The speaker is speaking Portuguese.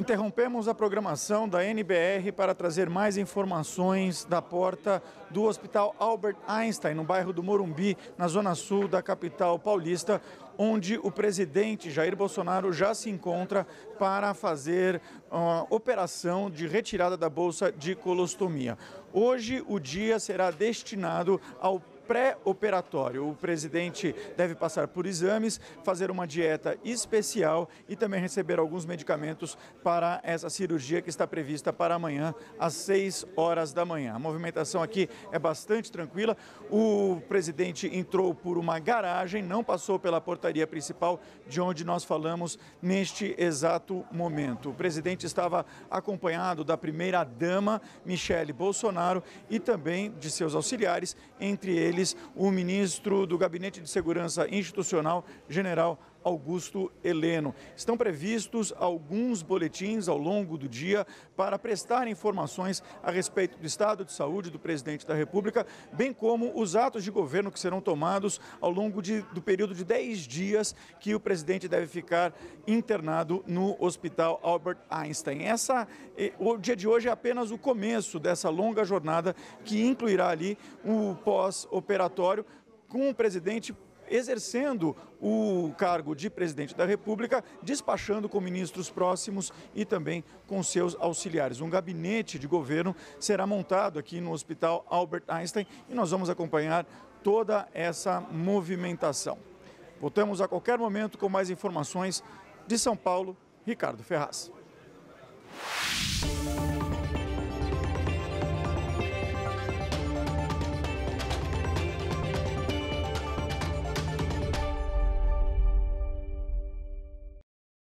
Interrompemos a programação da NBR para trazer mais informações da porta do Hospital Albert Einstein, no bairro do Morumbi, na zona sul da capital paulista, onde o presidente Jair Bolsonaro já se encontra para fazer uma operação de retirada da bolsa de colostomia. Hoje o dia será destinado ao pré-operatório. O presidente deve passar por exames, fazer uma dieta especial e também receber alguns medicamentos para essa cirurgia que está prevista para amanhã, às 6 horas da manhã. A movimentação aqui é bastante tranquila. O presidente entrou por uma garagem, não passou pela portaria principal, de onde nós falamos neste exato momento. O presidente estava acompanhado da primeira-dama, Michele Bolsonaro, e também de seus auxiliares, entre eles o ministro do Gabinete de Segurança Institucional, general Augusto Heleno. Estão previstos alguns boletins ao longo do dia para prestar informações a respeito do estado de saúde do presidente da República, bem como os atos de governo que serão tomados ao longo do período de 10 dias que o presidente deve ficar internado no Hospital Albert Einstein. O dia de hoje é apenas o começo dessa longa jornada que incluirá ali o pós-operatório com o presidente exercendo o cargo de presidente da República, despachando com ministros próximos e também com seus auxiliares. Um gabinete de governo será montado aqui no Hospital Albert Einstein e nós vamos acompanhar toda essa movimentação. Voltamos a qualquer momento com mais informações. De São Paulo, Ricardo Ferraz.